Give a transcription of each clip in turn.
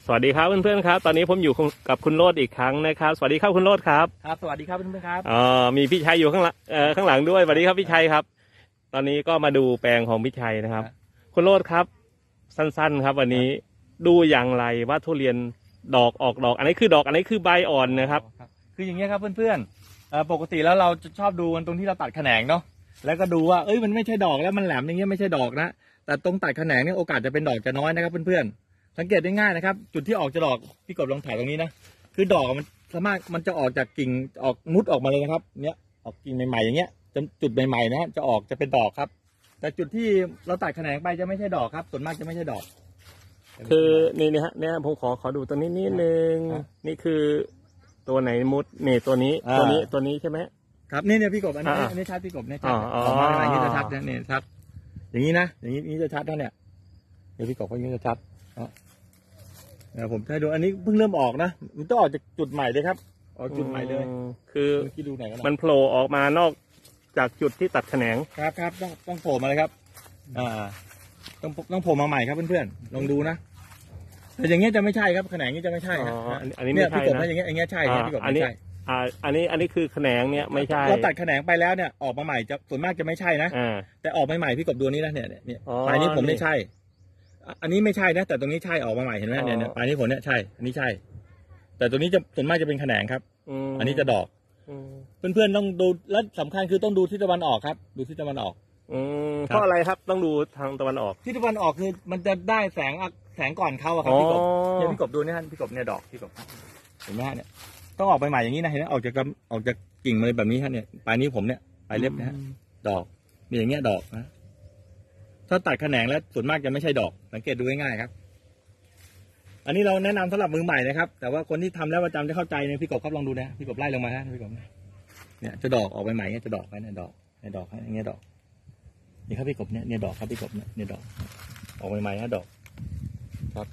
สวัสดีครับเพื่อนๆครับตอนนี้ผมอยู่กับคุณโรจน์อีกครั้งนะครับสวัสดีครับคุณโรจน์ครับครับสวัสดีครับเพื่อนๆครับมีพี่ชัยอยู่ข้างหลังด้วยสวัสดีครับพี่ชัยครับตอนนี้ก็มาดูแปลงของพี่ชัยนะครับคุณโรจน์ครับสั้นๆครับวันนี้ดูอย่างไรว่าทุเรียนดอกออกดอกอันนี้คือดอกอันนี้คือใบอ่อนนะครับคืออย่างเงี้ยครับเพื่อนๆปกติแล้วเราจะชอบดูตรงที่เราตัดแขนงเนาะแล้วก็ดูว่ามันไม่ใช่ดอกแล้วมันแหลมอย่างเงี้ยไม่ใช่ดอกนะแต่ตรงตัดแขนงเนี่ยโอกาสจะเป็นดอกจะน้อยนะครับเพื่อนๆสังเกตได้ง่ายนะครับจุดที่ออกจะดอกพี่กบลองถ่ายตรงนี้นะคือดอกมันสามารถมันจะออกจากกิ่งออกมุดออกมาเลยนะครับเนี้ยออกกิ่งใหม่ๆอย่างเงี้ยจุดใหม่ๆนะจะออกจะเป็นดอกครับแต่จุดที่เราตัดแขนงไปจะไม่ใช่ดอกครับส่วนมากจะไม่ใช่ดอกคือนี่ฮะเนี่ยผมขอดูตัวนี้นิดนึงนี่คือตัวไหนมุดเนี่ยตัวนี้ใช่ไหมครับนี่พี่กบอันนี้ชัดพี่กบเนี่ยชัดออกมาอย่างนี้จะชัดเนี่ยชัดอย่างนี้นะอย่างนี้จะชัดนะเนี่ยเดี๋ยวพี่กบเขาอย่างนี้จะชัดนะผมให้ดูอันนี้เพิ่งเริ่มออกนะมันต้องออกจากจุดใหม่เลยครับออกจุดใหม่เลยคือดูไหนกันมันโผล่ออกมานอกจากจุดที่ตัดแขนงครับต้องโผล่มาเลยครับต้องโผล่มาใหม่ครับเพื่อนๆลองดูนะแต่อย่างเงี้ยจะไม่ใช่ครับแขนงนี้จะไม่ใช่อันนี้ไม่ใช่นะอย่างเงี้ยใช่พี่กบไม่ใช่อันนี้คือแขนงเนี่ยไม่ใช่เราตัดแขนงไปแล้วเนี่ยออกมาใหม่จะส่วนมากจะไม่ใช่นะแต่ออกใหม่พี่กบดูนี้นะเนี่ยปลายนี้ผมไม่ใช่อันนี้ไม่ใช่นะแต่ตรงนี้ใช่ออกมาใหม่เห็นไหมเนี่ยปลายนี้ผมเนี่ยใช่อันนี้ใช่แต่ตัวนี้จะส่วนมากจะเป็นแขนงครับอันนี้จะดอกเพื่อนๆต้องดูและสำคัญคือต้องดูทิศตะวันออกครับดูทิศตะวันออกเพราะอะไรครับต้องดูทางตะวันออกทิศตะวันออกคือมันจะได้แสงก่อนเข้าครับพี่กบเนี่ยพี่กบดูเนี่ยพี่กบเนี่ยดอกพี่กบเห็นไหมฮะเนี่ยต้องออกไปใหม่อย่างนี้นะเห็นไหมออกจากกิ่งเลยแบบนี้ฮะเนี่ยปลายนี้ผมเนี่ยปลายเล็บนะฮะดอกมีอย่างเงี้ยดอกนะถ้าตัดแขนงแล้วส่วนมากจะไม่ใช่ดอกสังเกตดูง่ายๆครับอันนี้เราแนะนำสำหรับมือใหม่นะครับแต่ว่าคนที่ทำแล้วประจำจะเข้าใจเนี่ยพี่กบครับลองดูนะพี่กบไล่ลงมาฮะพี่กบเนี่ยจะดอกออกไปใหม่เนี่ยจะดอกไปเนี่ยดอกในดอกอย่างเงี้ยดอกนี่ครับพี่กบเนี่ยดอกครับพี่กบเนี่ยดอกออกใหม่ๆนะดอกครับ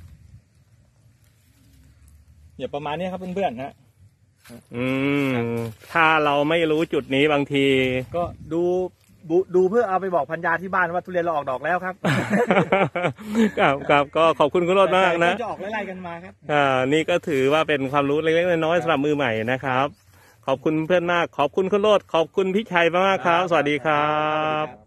เนี่ยประมาณนี้ครับเพื่อนๆนะถ้าเราไม่รู้จุดนี้บางทีก็ดูเพื่อเอาไปบอกพันยาที่บ้านว่าทุเรียนเราออกดอกแล้วครับครับก็ขอบคุณคุณโรจน์มากนะจะออกไล่ๆกันมาครับนี่ก็ถือว่าเป็นความรู้เล็กๆน้อยๆสำหรับมือใหม่นะครับขอบคุณเพื่อนมากขอบคุณคุณโรจน์ขอบคุณพี่ชัยมากครับสวัสดีครับ